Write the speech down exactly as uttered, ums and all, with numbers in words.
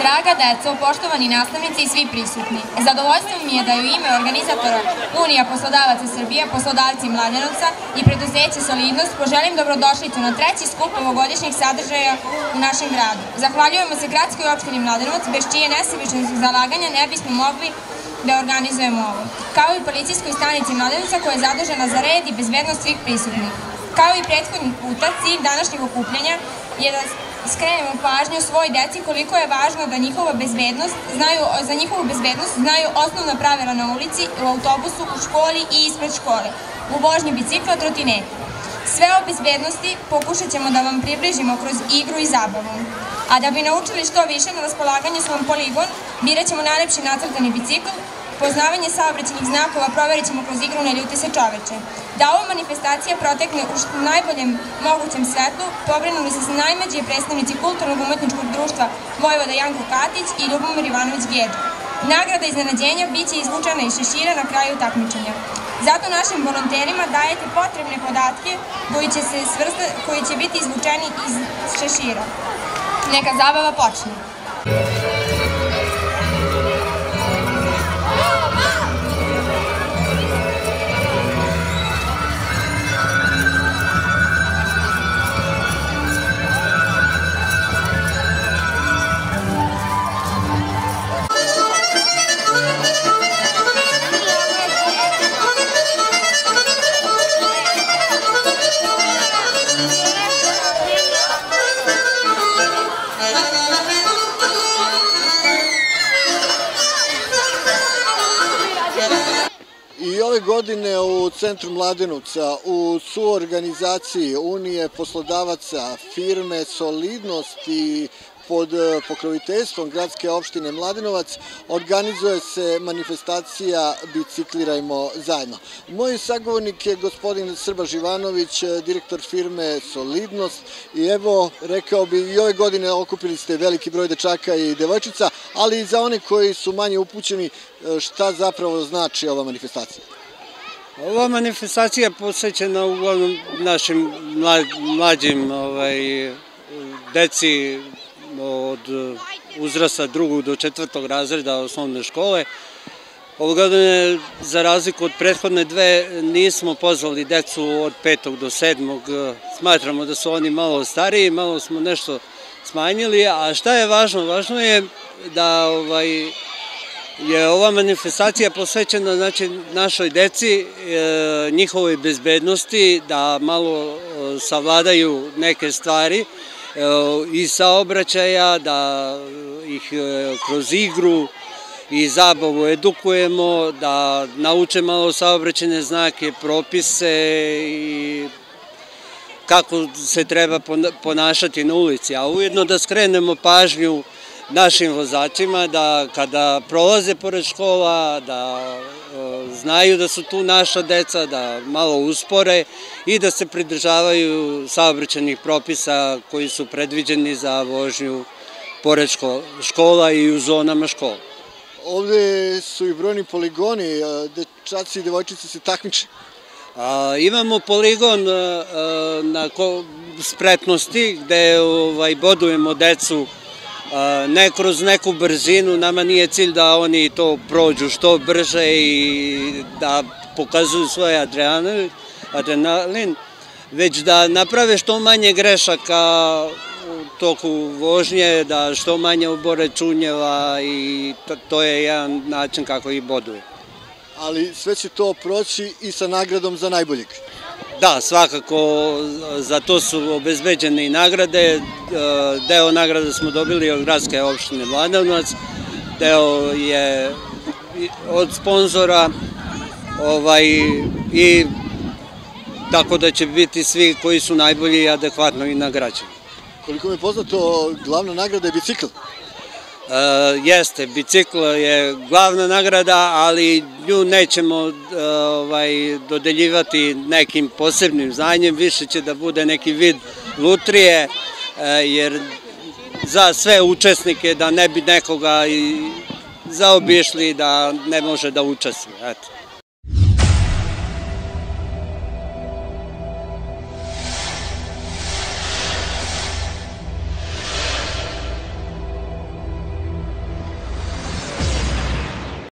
Draga deco, poštovani nastavnici i svi prisutni, zadovoljstvo mi je da u ime organizatora Unija poslodavaca Srbije, poslodavci Mladenovca i preduzeće Solidnost poželim dobrodošlicu na treći skup ovogodišnjih sadržaja u našem gradu. Zahvaljujemo se gradskoj opštini Mladenovac, bez čije nesebičnog zalaganja ne bismo mogli da organizujemo ovo, kao i policijskoj stanici Mladenovca koja je zadužena za red i bezbednost svih prisutnih. Kao i prethodnih puta, cilj današnjeg okupljanja je da skrenemo pažnju svoj deci koliko je važno da njihova bezbednost znaju, za njihovu bezbednost znaju osnovna pravila na ulici, u autobusu, u školi i ispred škole, u vožnji bicikla, trotineta. Sve o bezbednosti pokušat ćemo da vam približimo kroz igru i zabavu. A da bi naučili što više, na raspolaganju su vam poligon, birat ćemo najlepši nacrtani bicikl, poznavanje saobraćajnih znakova proverit ćemo kroz igru Ne ljuti se čoveče. Da ova manifestacija protekne u najboljem mogućem svetlu, pobrinuli su se najmlađi predstavnici kulturnog umetničkog društva Vojvoda Janko Katić i Ljubomir Ivanović Gedža. Nagrada iznenađenja biće izvučena iz šešira na kraju takmičenja. Zato našim volonterima dajete potrebne podatke koji će, se svrsta, koji će biti izvučeni iz šešira. Neka zabava počne. I ove godine u Centru Mladenovca u suorganizaciji Unije poslodavaca, firme Solidnost i pod pokroviteljstvom gradske opštine Mladenovac organizuje se manifestacija Biciklirajmo zajedno. Moj sagovornik je gospodin Srba Živanović, direktor firme Solidnost i evo, rekao bi, i ove godine okupili ste veliki broj dečaka i devojčica, ali i za one koji su manje upućeni, šta zapravo znači ova manifestacija? Ova manifestacija je posvećena uglavnom našim mlađim deci od uzrasta drugog do četvrtog razreda osnovne škole. Ove godine, za razliku od prethodne dve, nismo pozvali decu od petog do sedmog. Smatramo da su oni malo stariji, malo smo nešto smanjili, a šta je važno? Važno je da je ova manifestacija posvećena znači, našoj deci, njihovoj bezbednosti, da malo savladaju neke stvari iz saobraćaja, da ih kroz igru i zabavu edukujemo, da nauče malo saobraćajne znake, propise i kako se treba ponašati na ulici, a ujedno da skrenemo pažnju našim vozačima da kada prolaze pored škola, da znaju da su tu naša deca, da malo uspore i da se pridržavaju saobraćajnih propisa koji su predviđeni za vožnju pored škola i u zonama škola. Ovde su i brojni poligoni, dečaci i devojčice se takmiče. Imamo poligon na spretnosti gde bodujemo decu ne kroz neku brzinu, nama nije cilj da oni to prođu što brže i da pokazuju svoj adrenalin, već da naprave što manje grešaka u toku vožnje, da što manje obore čunjeva i to je jedan način kako ih boduje. Ali sve će to proći i sa nagradom za najboljeg. Da, svakako, za to su obezbeđene i nagrade. Deo nagrada smo dobili od gradske opštine Mladenovac, deo je od sponzora i tako da će biti svi koji su najbolji i adekvatno i nagrađeni. Koliko mi je poznato, glavna nagrada je bicikl. Jeste, bicikl je glavna nagrada, ali nju nećemo dodeljivati nekim posebnim znanjem, više će da bude neki vid lutrije, jer za sve učesnike da ne bi nekoga zaobišli da ne može da učestvuje.